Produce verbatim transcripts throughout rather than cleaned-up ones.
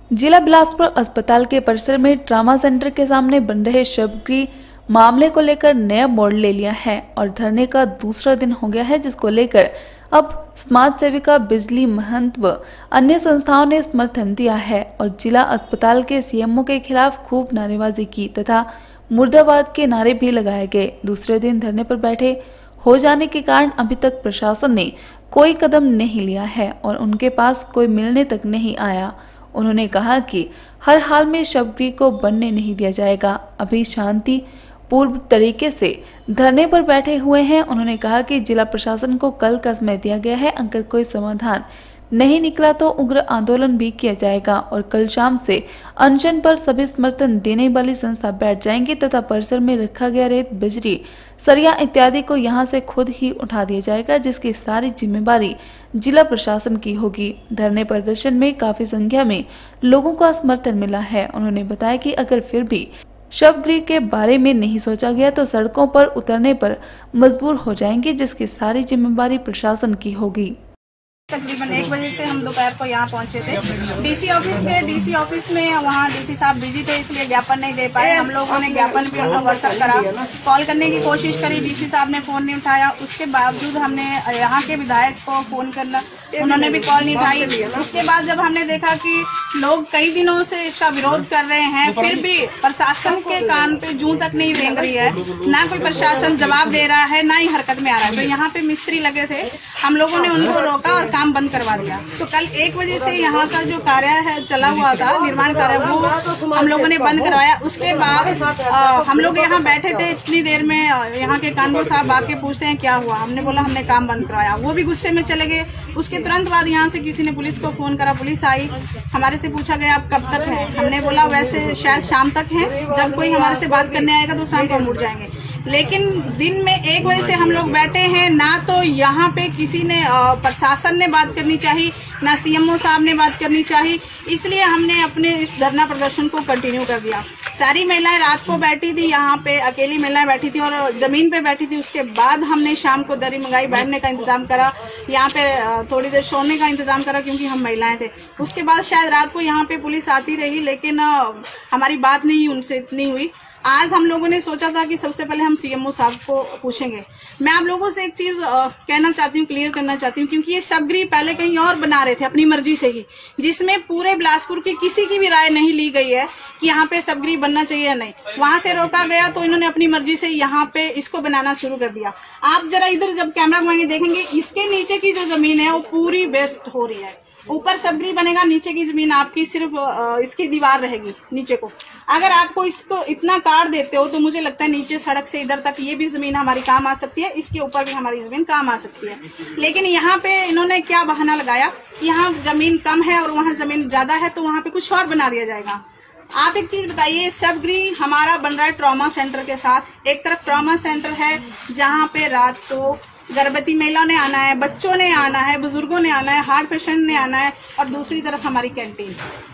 जिला बिलासपुर अस्पताल के परिसर में ट्रामा सेंटर के सामने बन रहे शवगृह मामले को लेकर नया मोड़ ले लिया है और धरने का दूसरा दिन हो गया है, जिसको लेकर अब समाज सेविका बिजली महंत व अन्य संस्थाओं ने समर्थन दिया है और जिला अस्पताल के सीएमओ के खिलाफ खूब नारेबाजी की तथा मुर्दाबाद के नारे भी लगाए गए। दूसरे दिन धरने पर बैठे हो जाने के कारण अभी तक प्रशासन ने कोई कदम नहीं लिया है और उनके पास कोई मिलने तक नहीं आया। उन्होंने कहा कि हर हाल में शवगृह को बनने नहीं दिया जाएगा। अभी शांति पूर्व तरीके से धरने पर बैठे हुए हैं। उन्होंने कहा कि जिला प्रशासन को कल का समय दिया गया है, अगर कोई समाधान नहीं निकला तो उग्र आंदोलन भी किया जाएगा और कल शाम से अनशन पर सभी समर्थन देने वाली संस्था बैठ जाएंगे तथा परिसर में रखा गया रेत, बिजली, सरिया इत्यादि को यहां से खुद ही उठा दिया जाएगा, जिसकी सारी जिम्मेवारी जिला प्रशासन की होगी। धरने प्रदर्शन में काफी संख्या में लोगों का समर्थन मिला है। उन्होंने बताया कि अगर फिर भी शवगृह के बारे में नहीं सोचा गया तो सड़कों पर उतरने पर मजबूर हो जाएंगे, जिसकी सारी जिम्मेवारी प्रशासन की होगी। तकरीबन एक बजे से हम दोपहर को यहाँ पहुँचे थे। डीसी ऑफिस के डीसी ऑफिस में वहाँ डीसी साहब बिजी थे, इसलिए ज्ञापन नहीं दे पाए। हम लोगों ने ज्ञापन भी व्हाट्सएप करा, कॉल करने की कोशिश करी, डीसी साहब ने फोन नहीं उठाया। उसके बावजूद हमने यहाँ के विधायक को फोन करना, उन्होंने भी कॉल नहीं उठाई। उसके बाद जब हमने देखा कि लोग कई दिनों से इसका विरोध कर रहे हैं, फिर भी प्रशासन के कान पे जूं तक नहीं रेंग रही है, ना कोई प्रशासन जवाब दे रहा है, ना ही हरकत में आ रहा है। तो यहाँ पे मिस्त्री लगे थे, हम लोगों ने उनको रोका और काम बंद करवा दिया। तो कल एक बजे से यहाँ का जो कार्य है चला हुआ था, निर्माण कार्य, वो हम लोगों ने बंद करवाया। उसके बाद आ, हम लोग यहाँ बैठे थे, इतनी देर में यहाँ के कानून साहब आके पूछते हैं क्या हुआ। हमने बोला हमने काम बंद करवाया, वो भी गुस्से में चले गए। उसके तुरंत बाद यहाँ से किसी ने पुलिस को फोन करा, पुलिस आई, हमारे से पूछा गया आप कब तक हैं। हमने बोला वैसे शायद शाम तक हैं, जब कोई हमारे से बात करने आएगा तो शाम को मुड़ जाएंगे। लेकिन दिन में एक बजे से हम लोग बैठे हैं, ना तो यहाँ पे किसी ने प्रशासन ने बात करनी चाहिए, ना सीएमओ साहब ने बात करनी चाहिए। इसलिए हमने अपने इस धरना प्रदर्शन को कंटिन्यू कर दिया। सारी महिलाएं रात को बैठी थी यहाँ पे, अकेली महिलाएं बैठी थी और जमीन पे बैठी थी। उसके बाद हमने शाम को दरी मंगाई, बैठने का इंतजाम करा, यहाँ पे थोड़ी देर सोने का इंतजाम करा क्योंकि हम महिलाएं थे। उसके बाद शायद रात को यहाँ पे पुलिस आती रही, लेकिन हमारी बात नहीं उनसे इतनी हुई। आज हम लोगों ने सोचा था कि सबसे पहले हम सीएमओ साहब को पूछेंगे। मैं आप लोगों से एक चीज कहना चाहती हूँ, क्लियर करना चाहती हूँ, क्योंकि ये शवगृह पहले कहीं और बना रहे थे अपनी मर्जी से ही, जिसमें पूरे बिलासपुर की किसी की भी राय नहीं ली गई है कि यहाँ पे शवगृह बनना चाहिए या नहीं। वहां से रोका गया तो इन्होंने अपनी मर्जी से यहाँ पे इसको बनाना शुरू कर दिया। आप जरा इधर जब कैमरा घुमाएंगे देखेंगे, इसके नीचे की जो जमीन है वो पूरी वेस्ट हो रही है। ऊपर शवगृह बनेगा, नीचे की जमीन आपकी सिर्फ इसकी दीवार रहेगी नीचे को। अगर आपको इसको इतना काट देते हो तो मुझे लगता है नीचे सड़क से इधर तक ये भी जमीन हमारी काम आ सकती है, इसके ऊपर भी हमारी जमीन काम आ सकती है। लेकिन यहाँ पे इन्होंने क्या बहाना लगाया, यहाँ जमीन कम है और वहाँ जमीन ज्यादा है तो वहाँ पे कुछ और बना दिया जाएगा। आप एक चीज बताइए, शवगृह हमारा बन रहा है ट्रॉमा सेंटर के साथ। एक तरफ ट्रॉमा सेंटर है जहाँ पे रात को गर्भवती महिला ने आना है, बच्चों ने आना है, बुजुर्गों ने आना है, हार्ट पेशेंट ने आना है, और दूसरी तरफ हमारी कैंटीन।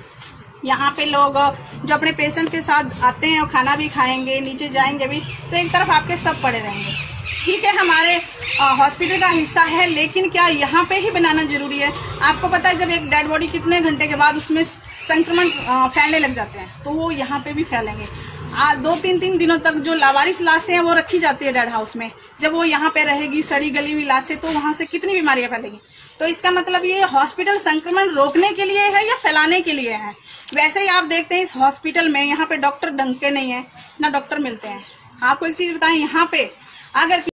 यहाँ पे लोग जो अपने पेशेंट के साथ आते हैं और खाना भी खाएंगे, नीचे जाएंगे भी, तो एक तरफ आपके सब पड़े रहेंगे। ठीक है, हमारे हॉस्पिटल का हिस्सा है, लेकिन क्या यहाँ पे ही बनाना जरूरी है? आपको पता है जब एक डेड बॉडी कितने घंटे के बाद उसमें संक्रमण फैलने लग जाते हैं, तो वो यहाँ पे भी फैलेंगे। आ, दो तीन तीन दिनों तक जो लावारिस लाशें हैं वो रखी जाती है डेड हाउस में, जब वो यहाँ पे रहेगी सड़ी गली हुई लाशें, तो वहां से कितनी बीमारियां फैलेंगी। तो इसका मतलब ये हॉस्पिटल संक्रमण रोकने के लिए है या फैलाने के लिए है? वैसे ही आप देखते हैं इस हॉस्पिटल में यहाँ पे डॉक्टर ढंग के नहीं है, ना डॉक्टर मिलते हैं। आपको एक चीज बताएं, यहाँ पे अगर